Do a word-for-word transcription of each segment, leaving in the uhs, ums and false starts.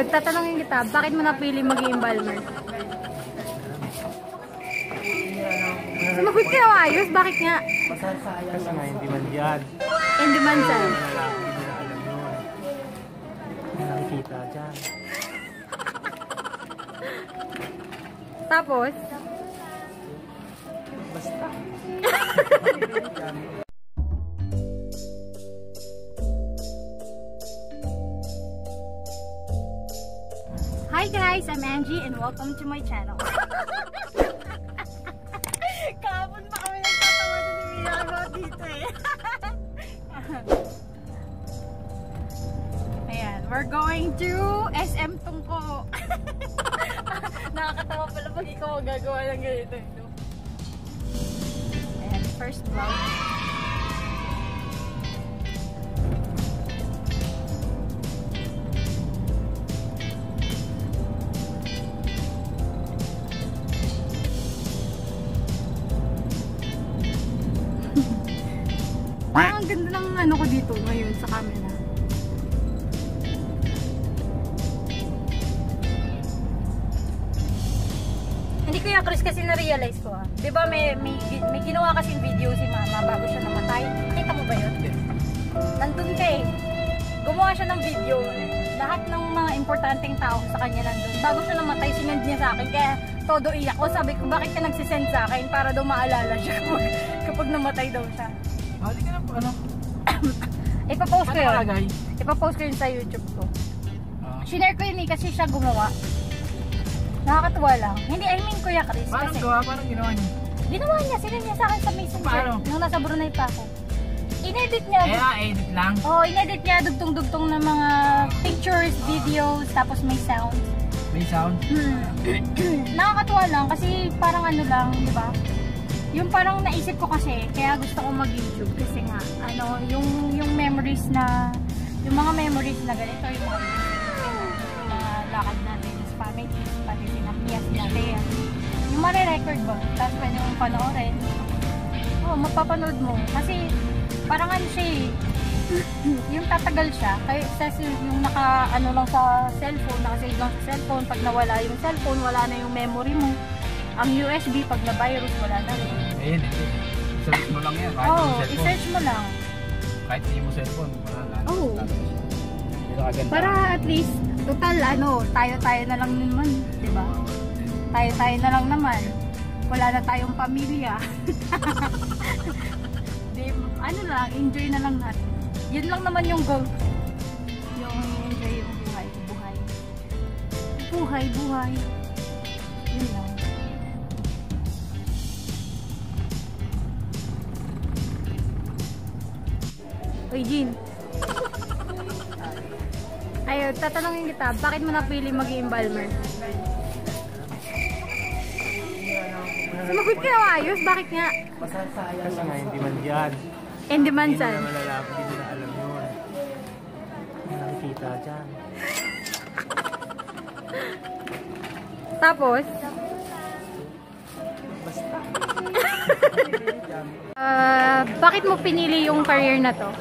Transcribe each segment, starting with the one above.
Ayun, tatanungin kita, bakit mo napili mag-embalmer? Sumagot ka na ayos, bakit nga? Kasi nga, hindi man yan. Hindi man saan? Hindi na alam yun. Hindi nakikita dyan. Tapos? Basta. Hi guys, I'm Angie and welcome to my channel. Kahapon pa kami nagtatawa na ni Mia about dito eh. Ayan, we're going to S M Tungko. Nakakatawa pala pag ikaw ang gagawa ng ganito. Ayan, first vlog. Ang ganda ng ano ko dito ngayon sa camera. Hindi ko yung Chris kasi na-realize ko ah. Diba may, may, may ginawa kasing video si mama bago siya namatay. Nakita mo ba yun? Nandun ka eh. Gumawa siya ng video. Lahat ng mga importanteng tao sa kanya nandun. Bago siya namatay, sinend niya sa akin. Kaya todo iyak ko. Sabi ko, bakit ka nagsisend sa akin? Para daw maalala siya kapag, kapag namatay daw siya. Ah, di ka na po ano? Ipapost ko yun. Ano Ipapost ko yun sa YouTube ko. Uh, Shinare ko yun eh kasi siya gumawa. Nakakatuwa lang. Hindi, I mean Kuya Chris. Paano kasi, gawa? Paano ginawa niya? Ginawa niya. Sinend niya sa akin sa messenger. Paano? Nung nasa Brunei pa ako. Inedit niya. Eh, ah, edit lang? Oo, oh, inedit niya. Dugtong-dugtong ng mga pictures, videos, tapos may sound. May sound? Hmm. Nakakatuwa lang kasi parang ano lang, di ba? Yung parang naisip ko kasi, kaya gusto ko mag-YouTube kasi nga, ano, yung yung memories na, yung mga memories na ganito, yung mga, yung mga lakad natin sa family, pati si AMEA'S natin. Yung mare-record ba? Tapos pwede mong panoorin. Oo, mapapanood mo. Kasi, parang ano siya eh, yung tatagal siya, kaya yung naka, ano lang sa cellphone, nakasave lang sa cellphone, pag nawala yung cellphone, wala na yung memory mo. Ang U S B, pag na-virus, wala na rin. Ayun, i-search mo lang yan. Kahit Oo, yung cellphone. i-search mo lang. Kahit hindi mo cellphone, wala na. Oo. Oh. Para at least, total, ano, tayo-tayo na lang naman, di ba? Tayo-tayo na lang naman. Wala na tayong pamilya. Di, ano lang, enjoy na lang natin. Yun lang naman yung goal. Yung enjoy yung buhay, buhay. Buhay, buhay. Yun lang. Uy, Jean. Ayun, tatanungin kita, bakit mo napili mag-embalmer? Sumagot ka na ayos, bakit nga? Kasi nga, hindi man yan. Hindi man Hindi saan? na malalaman, hindi na alam yun. Hindi nakikita dyan. Tapos? Basta. Uh, bakit mo pinili yung career na to?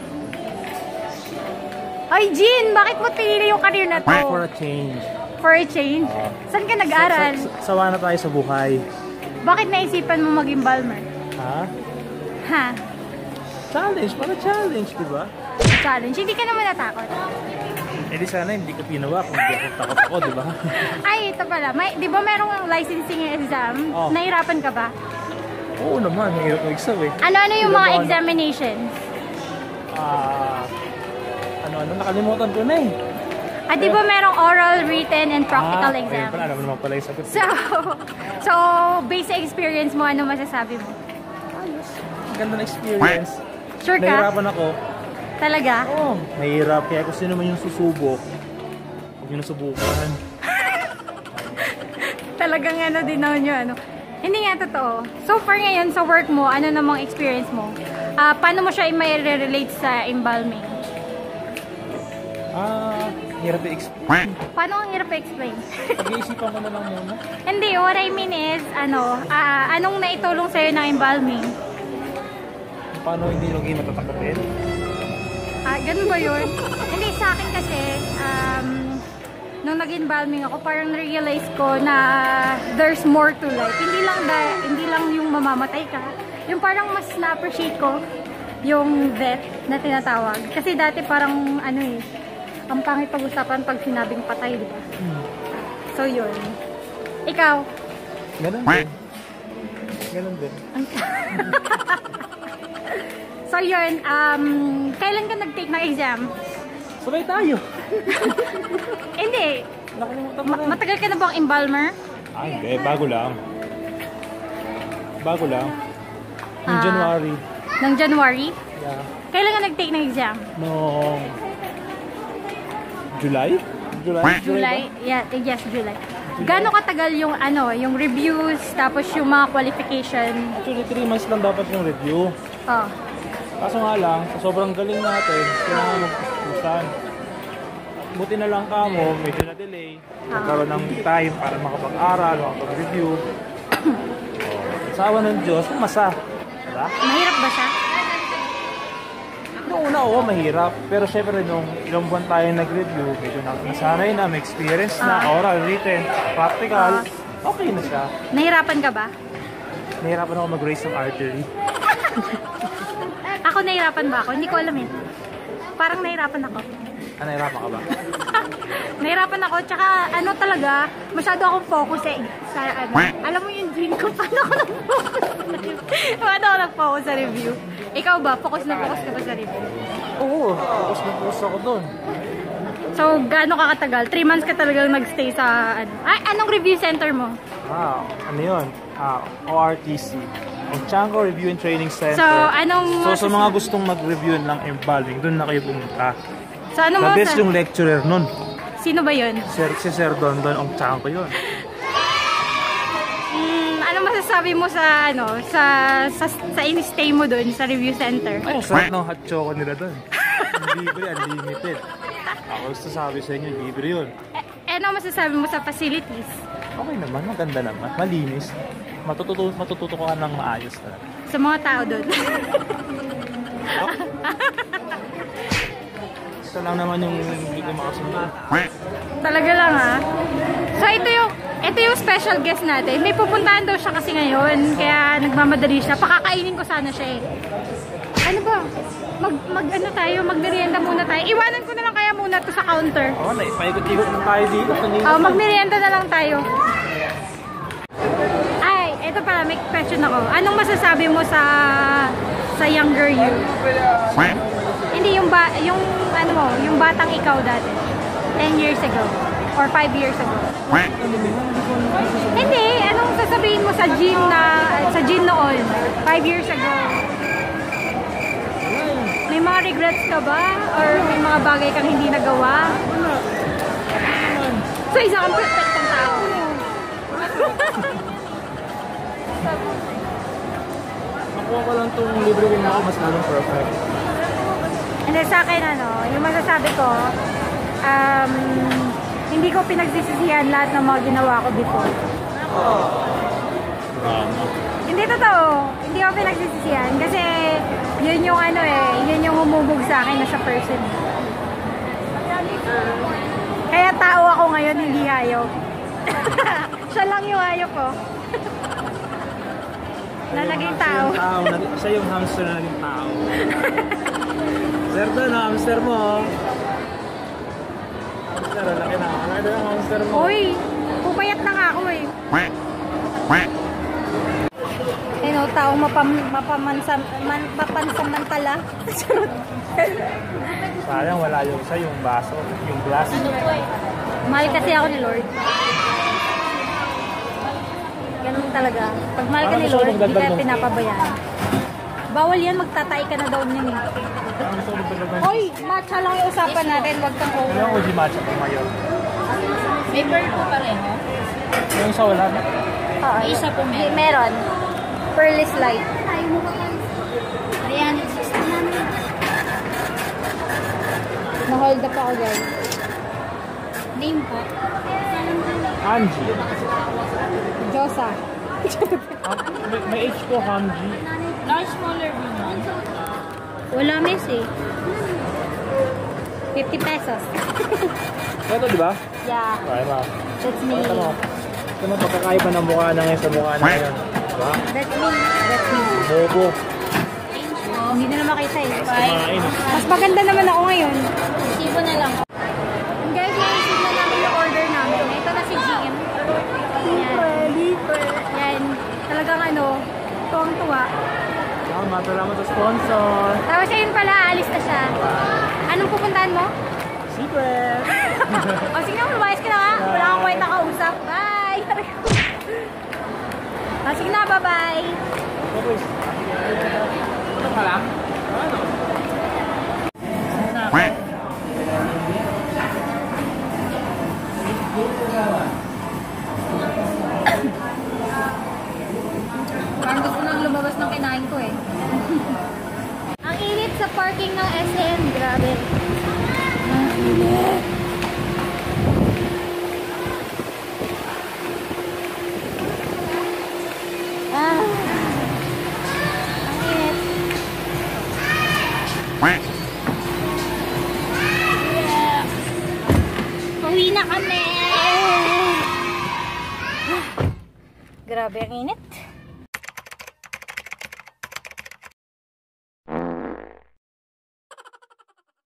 Ay, Jean! Bakit mo pinili yung career na to? For a change. For a change? Uh, Saan ka nag-aral? Sa, sa, sawa na tayo sa buhay. Bakit naisipan mo mag-embalmer? Ha? Ha? Challenge, para challenge, di ba? Challenge? Hindi ka naman natakot? Eh di sana hindi ko pinawa kung hindi ako takot ako, di ba? Ay, ito pala. May, di ba merong licensing exam? Oh. Nahirapan ka ba? Oo naman, mahirap ng exam eh. Ano-ano yung mga examinations? Ah... Ano-ano, nakalimutan ko na eh. Ah, di ba merong oral, written, and practical ah, exam? Ayun pala, alam naman pala yung sagot. So, so, based sa experience mo, ano masasabi mo? Ayos. Ang ganda ng experience. Sure ka? Nahirapan ako. Talaga? Oo, oh, mahirap. Kaya kung sino man yung susubok, huwag nyo nasubukan. Talagang ano din naman yun, ano. Hindi nga totoo. So far ngayon, sa work mo, ano namang experience mo? Uh, paano mo siya i-relate sa embalming? Ah, hirap i-explain. Paano ang hirap i-explain? Pag-iisipan mo na lang muna. Hindi, what I mean is, ano, uh, anong naitulong sa'yo ng embalming? Paano hindi nung matatakapin? Ah, ganun ba yun? Hindi, sa akin kasi, um, nung nag-embalming ako, parang realize ko na there's more to life. Hindi lang, da, hindi lang yung mamamatay ka. Yung parang mas na-appreciate ko yung death na tinatawag. Kasi dati parang ano eh, ang pangit pag-usapan pag sinabing patay, di ba? Hmm. So yun. Ikaw? Ganun din. Ganun din. So yun, um, kailan ka nag-take ng exam? Sabay tayo. Hindi. Nakalimutan mo Ma matagal ka na bang embalmer? Ah, hindi. Bago lang. Bago lang. Noong Ah, January. Nang January? Yeah. Kailan ka nag-take ng exam? Noong July? July? July? Yeah, yes, July. Gaano katagal yung ano, yung reviews, tapos yung mga qualification? Actually, three months lang dapat yung review. Oh. Kaso nga lang, sa sobrang galing natin, kailangan mag-pusan. Buti na lang ka mo, medyo na-delay. Nagkaroon ng time para makapag-aral, makapag-review. Oh, asawa ng Diyos, masa. Diba? Mahirap ba siya? Noong una, oo, mahirap. Pero syempre, nung ilang buwan tayo nag-review, medyo nasanay na, may experience na, Ah. oral, written, practical, Ah. okay na siya. Nahirapan ka ba? Nahirapan ako mag-raise ng artery. Ako nahirapan ba ako? Hindi ko alam eh. Parang nahirapan ako. Ah, nahirapan ka ba? Nahirapan ako, tsaka ano talaga, masyado akong focus eh. Sa ano, alam mo yung dream ko, paano ako nag-focus sa review? Paano ako nag-focus sa review? Ikaw ba? Focus na focus ka ba sa review? Oo, focus na focus ako doon. So, gaano ka katagal? Three months ka talagang nag-stay sa ano? Ay, anong review center mo? Ah, ano yun? Ah, O R T C. Chango Review and Training Center. So, anong... So, sa mga gustong mag-review ng embalming, doon na kayo pumunta. So, ano mo The best sa... yung lecturer nun. Sino ba yun? Sir, si Sir Don Don, ang Chango yun. Mm, ano masasabi mo sa, ano, sa, sa, sa in-stay mo doon, sa review center? Ay, ang sarap ng hot choco nila doon. Libre, unlimited. Ako gusto sabi sa inyo, libre yun. Eh, ano masasabi mo sa facilities? Okay naman, maganda naman, malinis. Matututo, matututo ka ng maayos talaga. Sa mga tao doon? Ito lang naman yung hindi ko makasunod. Talaga lang ha. So ito yung ito yung special guest natin. May pupuntahan daw siya kasi ngayon, kaya nagmamadali siya. Pakakainin ko sana siya eh. Ano ba? Mag, mag ano tayo, magmerienda muna tayo. Iwanan ko na lang kaya muna to sa counter. Oo, oh, naipaikot-ikot na tayo dito. Oh, magmerienda na lang tayo. Ay, ito pala, may question ako. Anong masasabi mo sa sa younger you? Hindi, yung ba, yung ano mo, yung batang ikaw dati. ten years ago. Or five years ago. Hindi, anong sasabihin mo sa gym na, sa gym noon? five years ago. May mga regrets ka ba? Or may mga bagay kang hindi nagawa? So, isa kang perfectong tao. Nakuha ko lang itong libre wing ako, mas lalong perfect. And then sa akin, ano, yung masasabi ko, um, hindi ko pinagsisisihan lahat ng mga ginawa ko before. Um, Hindi totoo. Hindi ko pinagsisisihan. Kasi yun yung ano eh, yun yung humubog sa akin as a person. Kaya tao ako ngayon, hindi hayop. Siya lang yung hayop ko. Na naging tao. Siya yung hamster na naging tao. Sir Don, hamster mo. Hamster, laki na. Ano na ang hamster mo? Uy, pupayat na nga ako eh. Ano, taong mapam, mapamansa, man, mapansamantala. Sayang wala yung isa, yung baso, yung glass. Mahal kasi ako ni Lord. Ganun talaga. Pag mahal ka ni Lord, hindi ka pinapabayaan. Bawal yan, magtatay ka na daw niyan eh. Hoy, matcha lang yung usapan natin, wag kang over. Ano yung uji matcha po ngayon? May pearl po pareho. Yung isa wala na? Oo, Isa po meron. meron. Pearly light. three sixty namin. Na-hold up ako guys. Name po. Hanji. Josa. Ah, may, may H po, Hanji. Large, smaller, big one. Wala miss eh. fifty pesos. Ito, di ba? Yeah. Okay, ma. That's me. Ito mo. Ito mo, pagkakaiba ng mukha na ngayon sa mukha na ngayon. Diba? That's me. That's me. Bobo. Hindi na na makita eh. Kumain. Mas maganda naman ako ngayon. Sibo na lang. Guys, na-receive na namin yung order namin. Ito na si G M. Yan. Yan. Talagang ano, tuwang-tuwa. Salamat, salamat sa sponsor. Tapos ayun pala, alis na siya. Anong pupuntahan mo? Secret! O sige na, lumayas ka na nga. Wala kang kwenta kausap. Bye! O sige na, bye-bye! Ito ka lang? Ano? Parang gusto nang lumabas ng kinain ko eh. Ang init sa parking ng S M. Grabe. Ang init. Ah. Ang init. Yeah. Pauwi na kami. Grabe ang init.